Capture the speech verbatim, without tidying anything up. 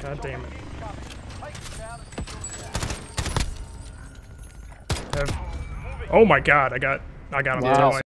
God damn it. Have, oh my god, I got I got him. Wow.